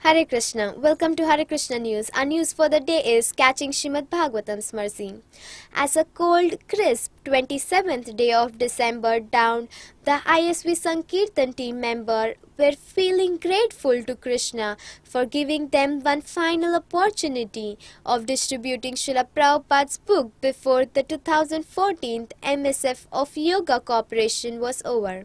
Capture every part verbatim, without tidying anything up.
Hare Krishna. Welcome to Hare Krishna News. Our news for the day is Catching Srimad Bhagavatam's Mercy. As a cold, crisp twenty-seventh day of December dawned, the I S V Sankirtan team member were feeling grateful to Krishna for giving them one final opportunity of distributing Srila Prabhupada's book before the two thousand fourteen M S F of Yoga Corporation was over.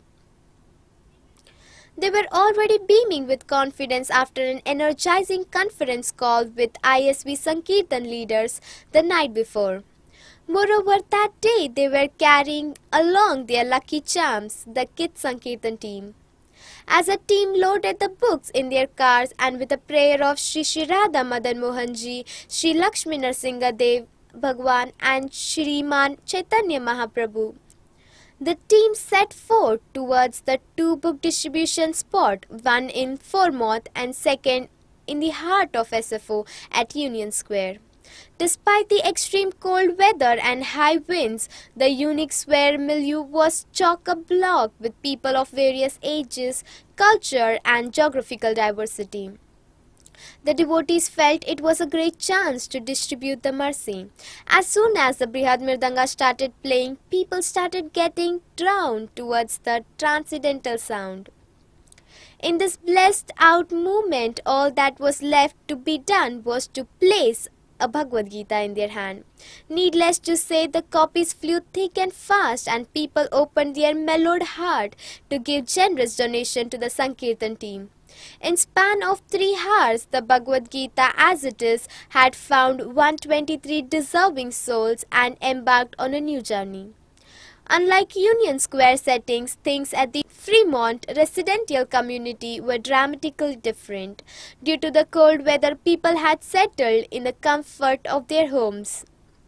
They were already beaming with confidence after an energizing conference call with I S V Sankirtan leaders the night before. Moreover, that day they were carrying along their lucky charms, the Kid Sankirtan team. As a team loaded the books in their cars and with a prayer of Shri Shri Radha Madan Mohanji, Shri Lakshmi Narsinga Dev Bhagwan and Shriman Chaitanya Mahaprabhu, the team set forth towards the two book distribution spot, one in Formoth and second in the heart of S F O at Union Square. Despite the extreme cold weather and high winds, the unique square milieu was chock-a-block with people of various ages, culture and geographical diversity. The devotees felt it was a great chance to distribute the mercy. As soon as the Brihad Mirdanga started playing, people started getting drawn towards the transcendental sound. In this blessed out movement, all that was left to be done was to place a Bhagavad Gita in their hand. Needless to say, the copies flew thick and fast and people opened their mellowed heart to give generous donation to the Sankirtan team. In span of three hours, the Bhagavad Gita as it is had found one hundred twenty-three deserving souls and embarked on a new journey. Unlike Union Square settings, things at the Fremont residential community were dramatically different. Due to the cold weather, people had settled in the comfort of their homes.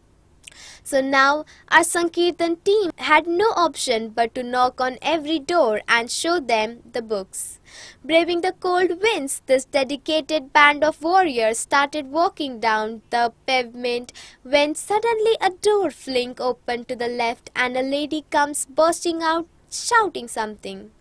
So now, our Sankirtan team had no option but to knock on every door and show them the books. Braving the cold winds, this dedicated band of warriors started walking down the pavement when suddenly a door fling opened to the left and a lady comes bursting out shouting something.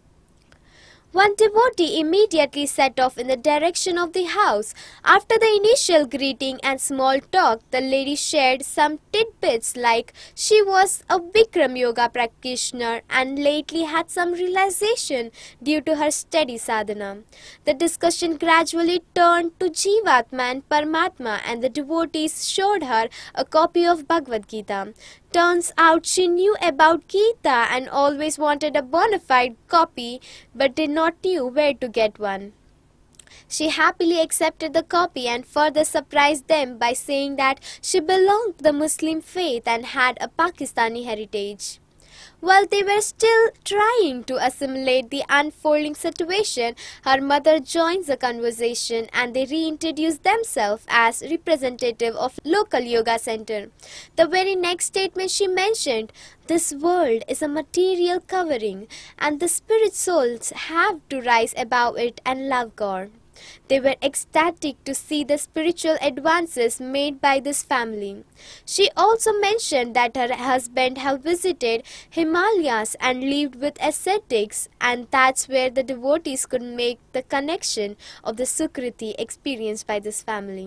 One devotee immediately set off in the direction of the house. After the initial greeting and small talk, the lady shared some tidbits like she was a Bikram yoga practitioner and lately had some realization due to her steady sadhana. The discussion gradually turned to Jivatma and Paramatma and the devotees showed her a copy of Bhagavad Gita. Turns out she knew about Gita and always wanted a bona fide copy but did not know where to get one. She happily accepted the copy and further surprised them by saying that she belonged to the Muslim faith and had a Pakistani heritage. While they were still trying to assimilate the unfolding situation, her mother joins the conversation and they reintroduce themselves as representative of local yoga center. The very next statement she mentioned, "This world is a material covering and the spirit souls have to rise above it and love God." They were ecstatic to see the spiritual advances made by this family. She also mentioned that her husband had visited Himalayas and lived with ascetics, and that's where the devotees could make the connection of the Sukriti experienced by this family.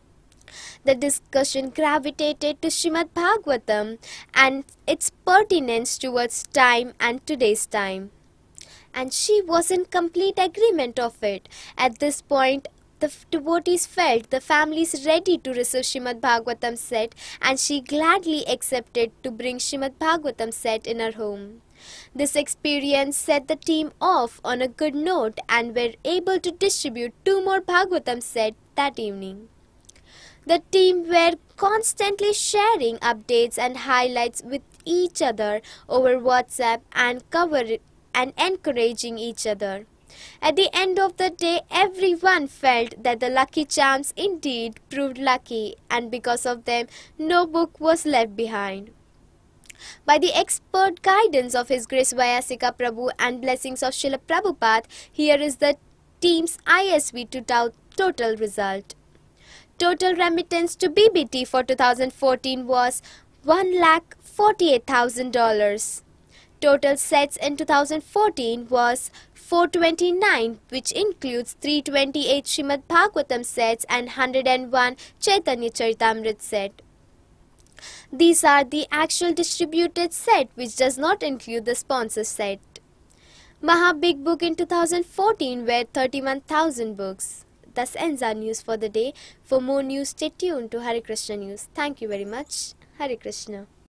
The discussion gravitated to Srimad Bhagavatam and its pertinence towards time and today's time. And she was in complete agreement of it. At this point, the devotees felt the family is ready to receive Srimad Bhagavatam set and she gladly accepted to bring Srimad Bhagavatam set in her home. This experience set the team off on a good note and were able to distribute two more Bhagavatam set that evening. The team were constantly sharing updates and highlights with each other over WhatsApp and cover and encouraging each other. At the end of the day, everyone felt that the lucky charms indeed proved lucky and because of them, no book was left behind. By the expert guidance of His Grace Vyasika Prabhu and blessings of Srila Prabhupada, here is the team's I S V total result. Total remittance to B B T for two thousand fourteen was one lakh forty-eight thousand dollars. Total sets in two thousand fourteen was four twenty-nine, which includes three hundred twenty-eight Srimad Bhagavatam sets and one hundred one Chaitanya Charitamrita set. These are the actual distributed set, which does not include the sponsor set. Maha Big Book in two thousand fourteen were thirty-one thousand books. Thus ends our news for the day. For more news, stay tuned to Hare Krishna News. Thank you very much. Hare Krishna.